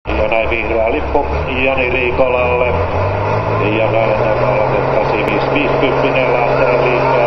Ja näin vihreä lippu Jani Riikolalle. Ja näin aloitettaisiin 550 lähtee liikkeelle.